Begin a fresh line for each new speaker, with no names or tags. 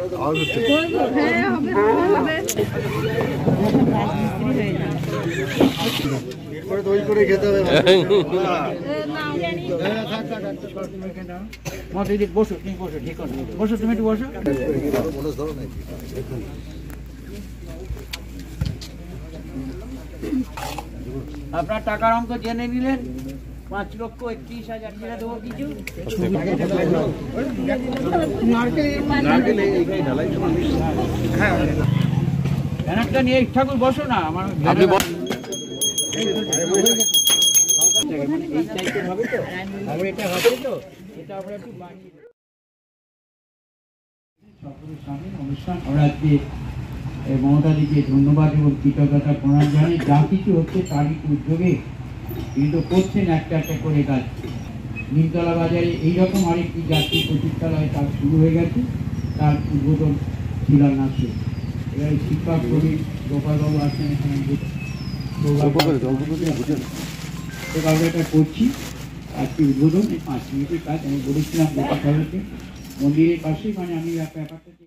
খেতে হবে। বসো তুমি বসো, ঠিক আছে বসো, তুমি একটু বসো। আপনার টাকার অঙ্ক জেনে নিলেন, 5,31,000 টাকা দেবো কিছু। ব্যানারটা নিয়ে ঠাকুর বসো না, আমার এই টাইপের হবে তো, আবার এটা হবে তো, এটা আমরা একটু বাড়িয়ে সকলের সামনে অনুষ্ঠান। আমরা আজকে মমতাদিকে ধন্যবাদ এবং কৃতজ্ঞতা প্রণাম জানাই। যা কিছু হচ্ছে তারই উদ্যোগে কিন্তু করছেন একটা একটা করে কাজ। নিমতলা বাজারে এইরকম আরেকটি যাত্রী প্রতীক্ষালয় তার শুরু হয়ে গেছে, তার উদ্বোধন শিলান্যাস। এবারে শিক্ষক কবি গোপালবাবু আসছেন এখানে, আমরা এটা করছি আজকে উদ্বোধন। 5 মিনিটের কাজ। আমি বলেছিলাম গোপালবাবুকে মন্দিরের পাশে, মানে আমি ব্যাপারটা